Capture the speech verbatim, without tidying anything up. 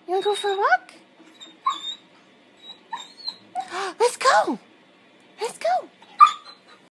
You wanna go for a walk? Let's go!